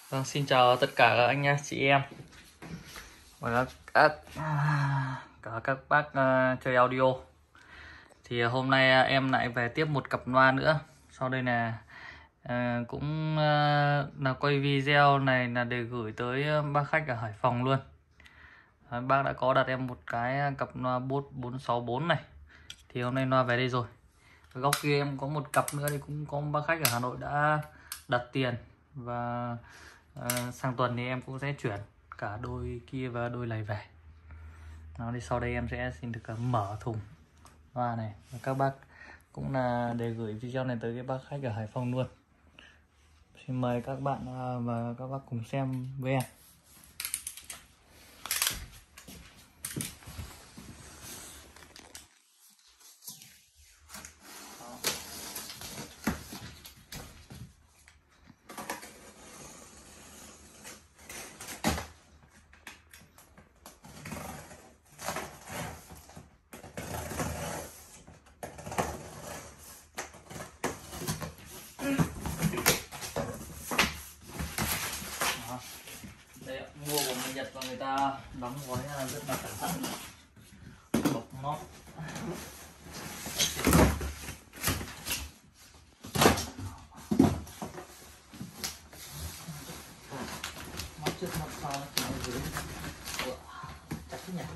Vâng, xin chào tất cả các anh chị em và các bác chơi audio. Thì hôm nay em lại về tiếp một cặp loa nữa. Sau đây là cũng là quay video này là để gửi tới bác khách ở Hải Phòng luôn. Bác đã có đặt em một cái cặp loa Bose 464 này. Thì hôm nay loa về đây rồi. Ở góc kia em có một cặp nữa thì cũng có một bác khách ở Hà Nội đã đặt tiền, và sang tuần thì em cũng sẽ chuyển cả đôi kia và đôi này về. Đó, thì sau đây em sẽ xin được mở thùng loa này, và các bác cũng là để gửi video này tới cái bác khách ở Hải Phòng luôn. Xin mời các bạn và các bác cùng xem với em. Đây, mua của người Nhật và người ta đóng gói rất là cẩn thận, bọc nó mắt trước mắt sau ở dưới chặt thế nhỉ.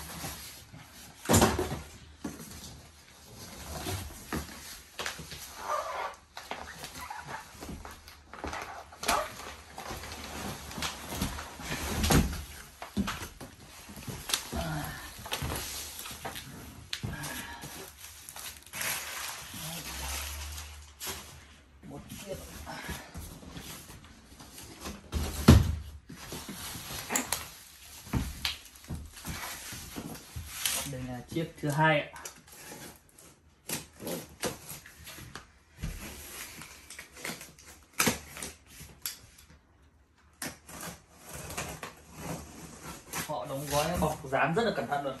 Đây là chiếc thứ hai ạ. Họ đóng gói bọc dán rất là cẩn thận luôn.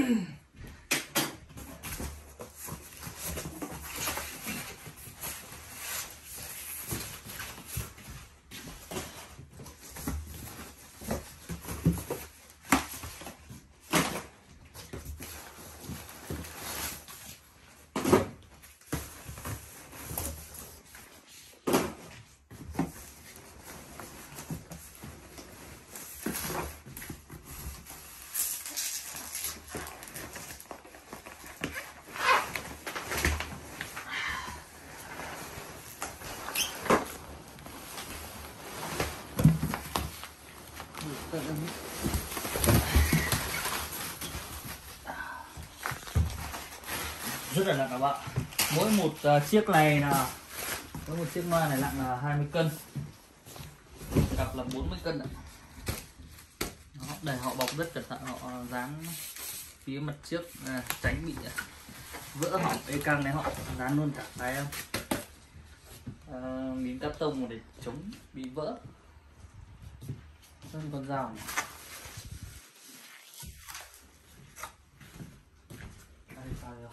Rất là nặng các bạn. Mỗi một chiếc này là mỗi một chiếc loa này nặng là 20 cân, cặp là 40 cân ạ. Đó, đây họ bọc rất cẩn thận, họ dán phía mặt trước tránh bị vỡ hỏng. Ê căng này họ dán luôn cả cái miếng cắt tông để chống bị vỡ. Con dao này. Đây, sao rồi?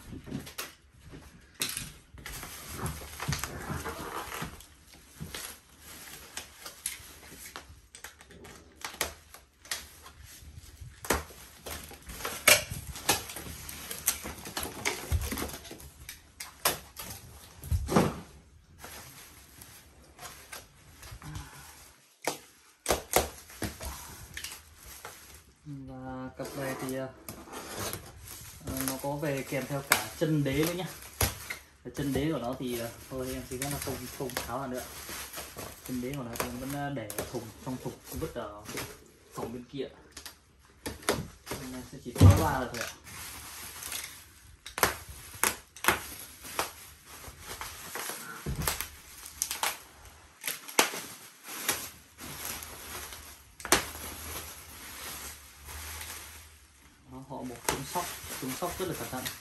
Và cặp này thì nó có về kèm theo cả chân đế nữa nhá. Cái chân đế của nó thì thôi em xin phép là không tháo ra nữa. Chân đế của nó thì em vẫn để thùng, trong thùng vứt ở phòng bên kia. Nên em sẽ chỉ tháo loa là thôi ạ. Họ buộc chống sóc rất là cẩn thận.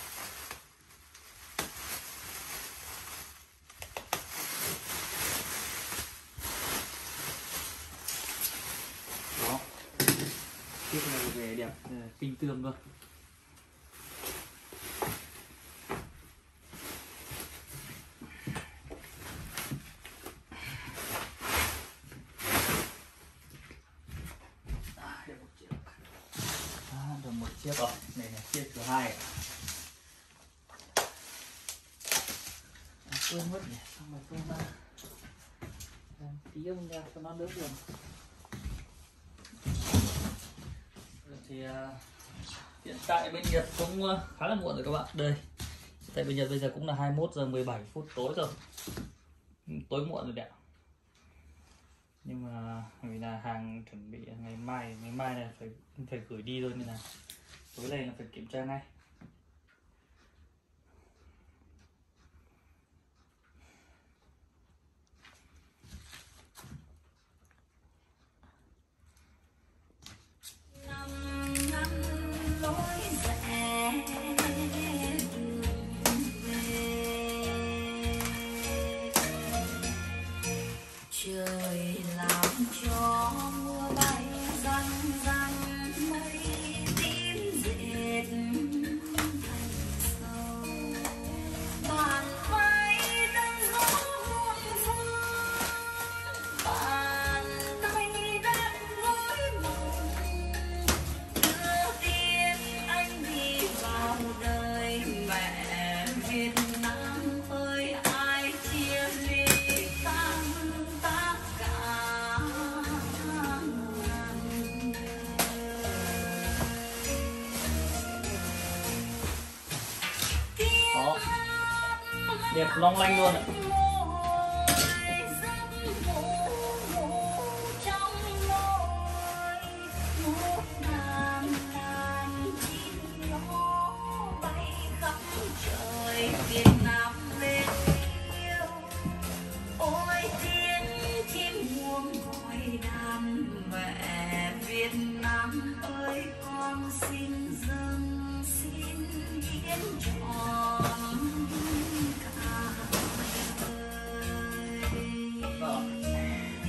Đó, chiếc này về đẹp tinh tươm luôn. chiếc rồi, này là chiếc thứ hai. Quên mất nhỉ, xong rồi quên ra. Tí ông đeo cho nó đỡ buồn. Thì hiện tại bên Nhật cũng khá là muộn rồi các bạn. Đây, tại bên Nhật bây giờ cũng là 21 giờ 17 phút tối rồi, tối muộn rồi đấy ạ. Nhưng mà vì là hàng chuẩn bị ngày mai này phải gửi đi thôi, nên là tối nay là phải kiểm tra ngay. Trời làm cho mưa bay răng răng, mây tím dệt thành sâu. Bàn tay đang gió phương, bàn tay đang gối mộng. Đưa tiên anh đi vào đời mẹ Việt Nam ơi, ai chia ly tan tác cả. Đó, đẹp long lanh luôn ạ. Việt Nam lên yêu, ôi tiếng chim muông gọi đàn mẹ Việt Nam ơi, con xin dâng xin hiến trọn cả đời.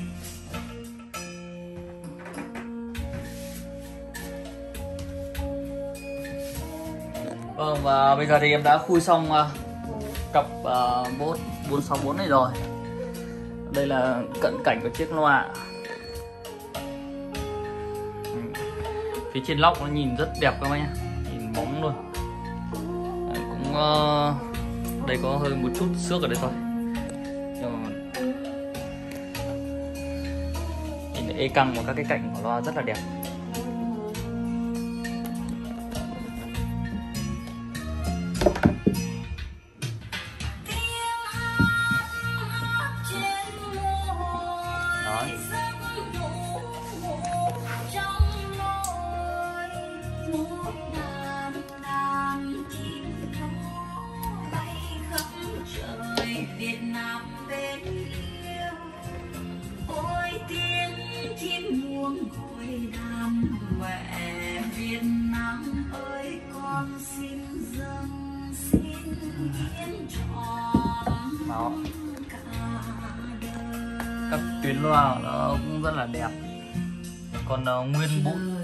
Vâng, và bây giờ thì em đã khui xong cặp bốt 464 này rồi. Đây là cận cảnh của chiếc loa. Phía trên lóc nó nhìn rất đẹp các bác nhá, nhìn bóng luôn. Đấy, cũng đây có hơi một chút xước ở đây thôi. Nhìn ê căng và các cái cạnh của loa rất là đẹp. Việt Nam bên yêu, ôi tiếng chim muông gọi đàn mẹ Việt Nam ơi, con xin dâng xin hiến trọn Đó, cả đời. các tuyến loa nó cũng rất là đẹp. Còn nguyên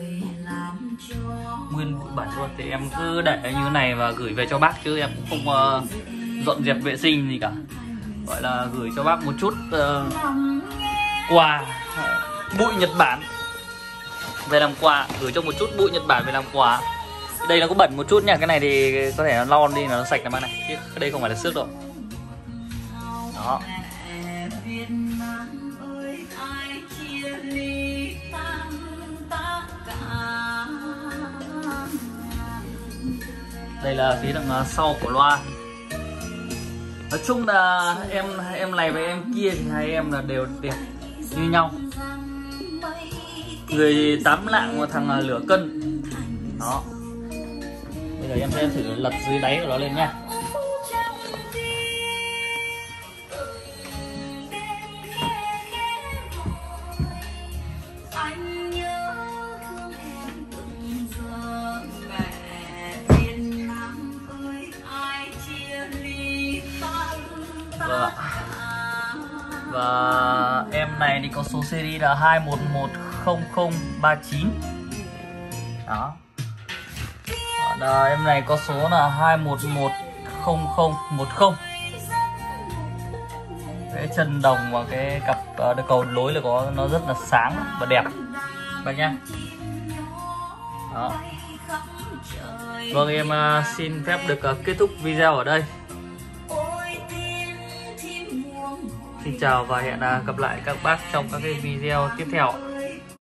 bụi bẩn luôn thì em cứ để như thế này và gửi về cho bác, chứ em cũng không dọn dẹp vệ sinh gì cả. Gọi là gửi cho bác một chút quà bụi Nhật Bản về làm quà, gửi cho một chút bụi Nhật Bản về làm quà. Đây nó có bẩn một chút nha, cái này thì có thể nó lon đi nó sạch là bác này, chứ đây không phải là xước đâu. Đó. Đây là phía đằng sau của loa. Nói chung là em này với em kia thì hai em là đều đẹp như nhau. Người 8 lạng và thằng lửa cân. Đó. Bây giờ em sẽ thử lật dưới đáy của nó lên nha. Vâng ạ. Và em này thì có số series là 2110039. Đó. Em này có số là 2110010. Cái chân đồng và cái cặp cầu nối là nó rất là sáng và đẹp bác nhá. Đó. Vâng, em xin phép được kết thúc video ở đây. Xin chào và hẹn gặp lại các bác trong các cái video tiếp theo.